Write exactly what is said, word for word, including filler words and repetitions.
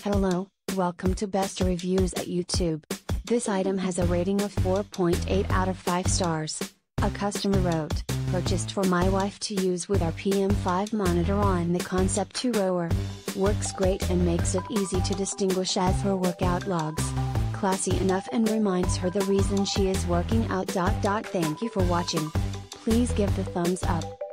Hello, welcome to Best Reviews at YouTube. This item has a rating of four point eight out of five stars. A customer wrote, "Purchased for my wife to use with our P M five monitor on the Concept two rower. Works great and makes it easy to distinguish as her workout logs. Classy enough and reminds her the reason she is working out. Thank you for watching. Please give the thumbs up.